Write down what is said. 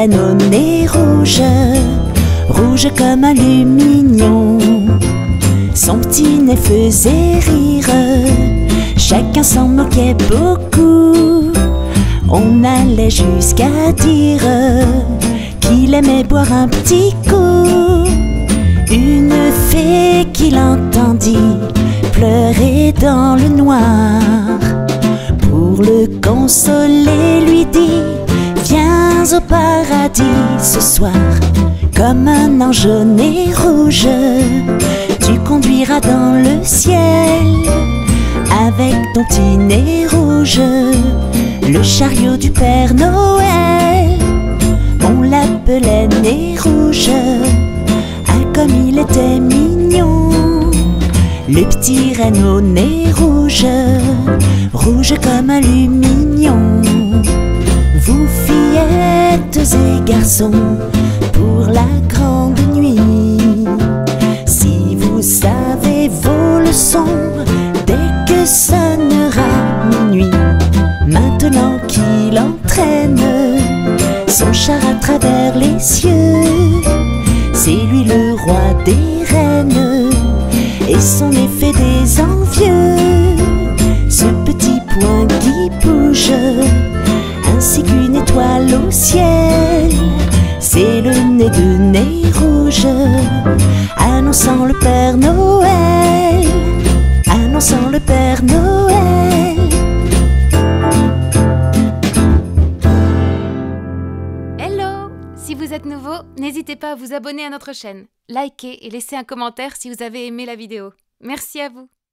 reine au nez rouge, rouge comme un lumignon. Son petit nez faisait rire, chacun s'en moquait beaucoup. On allait jusqu'à dire qu'il aimait boire un petit coup. Une fée qui l'entendit pleurer dans le noir, pour le consoler lui dit: viens au paradis ce soir. Comme un ange au nez rouge, tu conduiras dans le ciel, avec ton petit nez rouge, le chariot du Père Noël. On l'appelait nez rouge, ah comme il était mignon. Le petit renne au nez rouge, rouge comme un lumignon. Vous fillettes et garçons, pour la grande nuit, si vous savez vos leçons, dès que sonnera minuit, maintenant qu'il entraîne son char à travers les cieux, c'est lui le roi des reines, et son effet des envieux. Ce petit point qui bouge, ainsi qu'une étoile au ciel, c'est le nez de nez rouge, annonçant le Père Noël, annonçant le Père Noël. Hello! Si vous êtes nouveau, n'hésitez pas à vous abonner à notre chaîne, liker et laisser un commentaire si vous avez aimé la vidéo. Merci à vous!